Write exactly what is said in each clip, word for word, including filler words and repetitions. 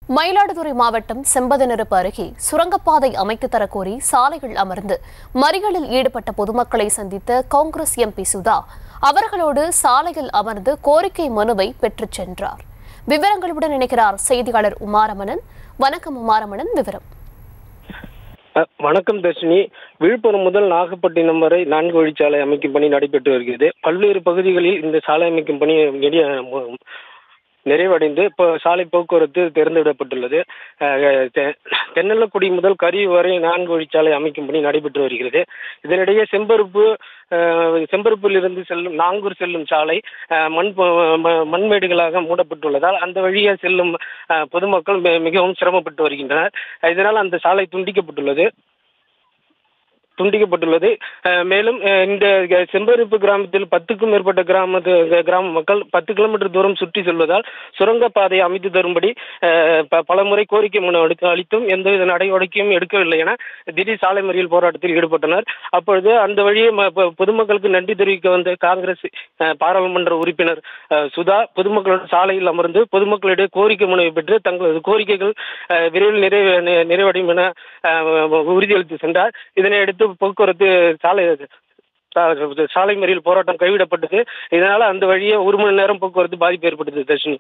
மயிலாடுதுறை மாவட்டம் செம்பதநெருப்பு அருகே சுரங்கப்பாதை அமைத்து தரக்கோரி சாலைகள் அமர்ந்து மறியலில் ஈடுபட்ட பொதுமக்களை சந்தித்த காங்கிரஸ் எம்பி சுதா அவர்களோடு சாலையில் அமர்ந்து கோரிக்கை மனுவை பெற்றுச் சென்றார். விவரங்களுடன் இணைக்கிறார் செய்தியாளர் உமாரமணன். வணக்கம் உமாரமணன், விவரம். வணக்கம் தர்ஷினி. விழுப்புரம் முதல் நாகப்பட்டினம் வரை நான்கு வழிச்சாலை அமைக்கும் பணி நடைபெற்று வருகிறது. பல்வேறு பகுதிகளில் இந்த சாலை அமைக்கும் பணி நிறைவடைந்து இப்போ சாலை போக்குவரத்து திறந்துவிடப்பட்டுள்ளது. தென்னலக்குடி முதல் கரூர் வரை நான்கு வழிச்சாலை அமைக்கும் பணி நடைபெற்று வருகிறது. இதனிடையே செம்பருப்பு செம்பருப்பிலிருந்து செல்லும் நாங்கூர் செல்லும் சாலை மண் மண்மேடுகளாக மூடப்பட்டுள்ளதால் அந்த வழியே செல்லும் பொதுமக்கள் மிகவும் சிரமப்பட்டு வருகின்றனர். இதனால் அந்த சாலை துண்டிக்கப்பட்டுள்ளது துண்டிக்கப்பட்டுள்ளது மேலும் இந்த செம்பருப்பு கிராமத்தில் பத்துக்கும் மேற்பட்ட கிராம கிராம மக்கள் பத்து கிலோமீட்டர் தூரம் சுற்றி செல்வதால் சுரங்கப்பாதையை அமைத்து தரும்படி பல முறை கோரிக்கை மனு அளித்தும் எந்தவித நடவடிக்கையும் எடுக்கவில்லை என திடீர் சாலை மறியல் போராட்டத்தில் ஈடுபட்டனர். அப்பொழுது அந்த வழியே பொதுமக்களுக்கு நன்றி தெரிவிக்க வந்த காங்கிரஸ் பாராளுமன்ற உறுப்பினர் சுதா பொதுமக்களுடன் சாலையில் அமர்ந்து பொதுமக்களிடையே கோரிக்கை மனுவை பெற்று தங்களது கோரிக்கைகள் விரைவில் நிறைவே நிறைவடையும் என உறுதியளித்து சென்றார். இதனையடுத்து போக்குவரத்து சாலை சாலை மறியல் போராட்டம் கைவிடப்பட்டது. இதனால அந்த வழியே ஒரு மணி நேரம் போக்குவரத்து பாதிப்பு ஏற்பட்டது. தர்ஷினி,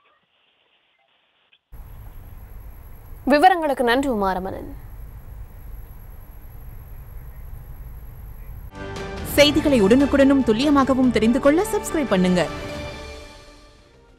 விவரங்களுக்கு நன்றி உமாரமணன். செய்திகளை உடனுக்குடனும் துல்லியமாகவும் தெரிந்து கொள்ள சப்ஸ்கிரைப் பண்ணுங்க.